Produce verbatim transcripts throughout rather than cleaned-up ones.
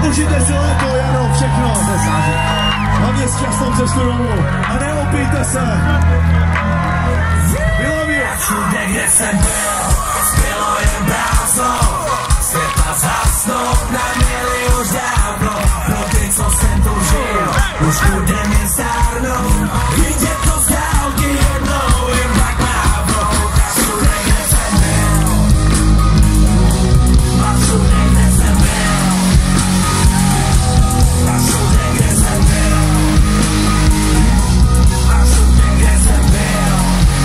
Užijte si léto, jaro, všechno. Hlavně s časnou cestu domů. A neopijte se. We love you. Všude, kde jsem byl, zbylo jen prázdno. Světla zhasnout neměli už dávno. Pro ty, co jsem tu žil, už bude mě stárnout. Vidět to z dálky jednou, jen tak mávnou. Všude, kde jsem byl, a všude, kde jsem byl, a všude, kde jsem byl, a všude, kde jsem byl,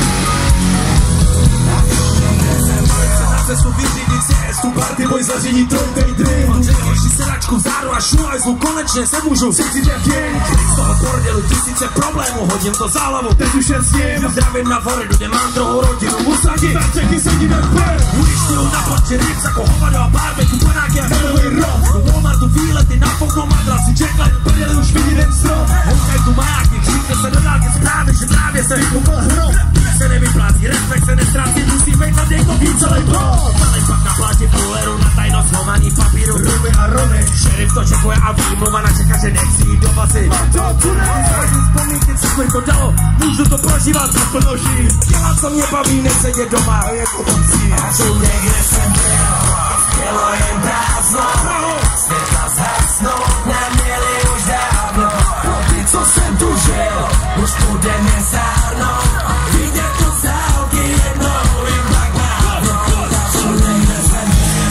a všude, kde jsem byl. Na cestu vyřídit cestu, party boj zařídit trojtej drink. Mám hoši sedačku vzadu a šulajzlu, konečně se můžu cítit jak jen. Z toho bordelu tisíce problémů, hodím to za hlavu, Teď už jen s ním. zdravím na Floridu, kde mám druhou rodinu, Musangi. Na řeky sedí jak pěr. Ujišťuju na platě ryb, jako hovado a barbecue, panák jak Nový rok. do Walmartu výlety, na fouknou madraci, čekle, Prdeli už vidí ten strop. houkaj tu majáky, křívne se do dálky zprávy, že právě se Kupel hrob. se nevyplácí, respekt se nestrácí, musí být na dějko víc celý blok. Malej pak na plátě půleru, na tajnost homaní papíru, Ruby a Rony. šerif to čekuje a výmluva na čeká, že nechci jít do basy. A to tu ne. Zážit vzpomínky, co mi to dalo, můžu to prožívat a plnoží. Dělat, co mě baví, nesedět doma, jako tam si. A všude, kde jsem byl, bylo jen prázdno. Světla zhasnout neměli už dávno. Pro ty, co jsem tu žil, už bude mě stárnout. Vidět to z dálky jednou, jen tak mávno. A všude, kde jsem byl,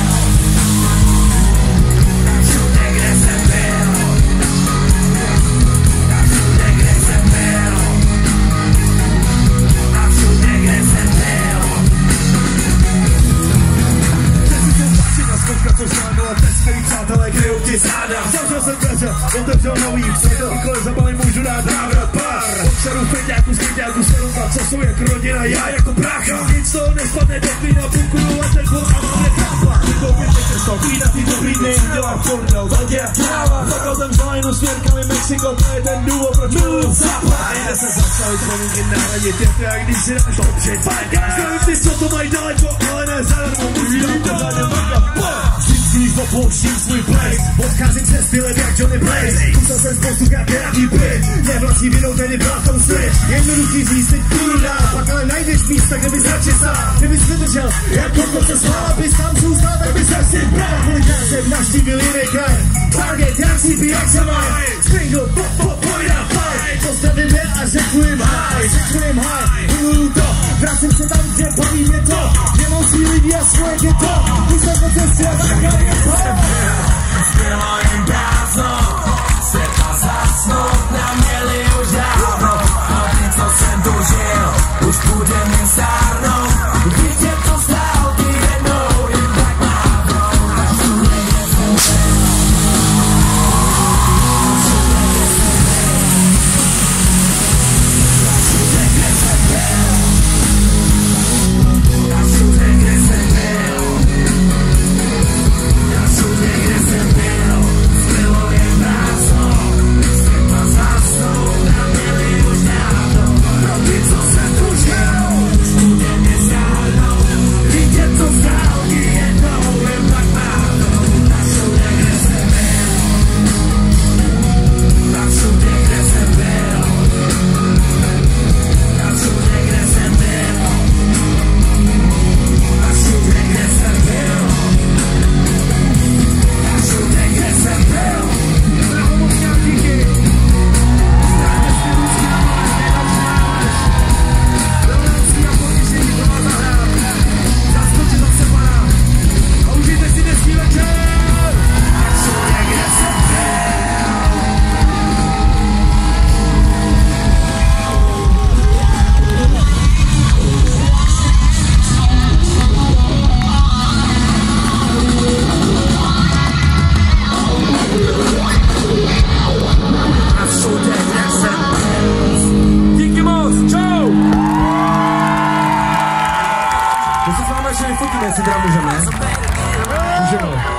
a všude, kde jsem byl, a všude, kde jsem byl, a všude, kde jsem byl. Na zkouška, což znamenala test, který přátelé kryjou ti záda. Zavřel jsem dveře, otevřel nový, přijde výkole zabali, můžu dát návrat pár. Občarů, feťáků, skryťáků, sedmka, co jsou jak rodina, já jako brácha. Nic toho nespadne do klína, bunkuru a ten a máme tápla. Koupíte cesto, klína, ty dobrý dny, dělám kordel, vadě a kráva. Takhle jsem zalejnu směrkami Mexiko, to je ten důvod, proč miluju západ. Nejde se zastavit, vzpomínky nahradit, je to jak když si dáš dobře, fajka. Znám ty, co to mají daleko, ale ne zadarmo, musí dát to za ně. Vždycky, když popouštím svůj place, odcházím se stylem jak Johnny Blaze. Kusel jsem spoustu nějaký byt, nevlastní vinou tedy brátou svět. Jednoduchý říct, teď půjdu dál, pak ale najdeš místa, kde bys radši sám. Kdybys vydržel, jak koko se schvál, bys tam zůstal, tak bys asi bral. Kolikrát jsem navštívil jiný kraj, target, jak si pí, jak se maj. Springle, pop, pop, pojď a faj. Postavím jen a řeknu jim haj, řeknu jim haj, miluju to. Vracím se tam, kde baví mě to, kde mám svý lidi a svoje ghetto. Když jsem po cestě, tak je to. Zbylo jen prázdno, světla zhasnout neměli už dávno. Pro ty, co jsem tu žil, už bude mě stárnout. Vidět to z dálky jednou, jen tak mávno. A všude, kde jsem byl, a všude, kde jsem byl, a všude, kde jsem byl, a všude, kde jsem byl, zbylo jen prázdno. Světla zhasnout neměli už dávno. Pro ty, co jsem tu žil, už bude mě stárnout. Vidět to z dálky jednou, jen tak mávno. A všude, kde jsem byl, a všude, kde jsem byl, a všude, kde jsem byl, a všude, kde jsem byl, a všude, kde jsem byl. Užijte si dnešní večer! Všude, kde jsem byl. A všude, kde jsem byl. Díky moc, čau! To se s vámi ještě vyfotíme, jestli teda můžeme. Můžeme.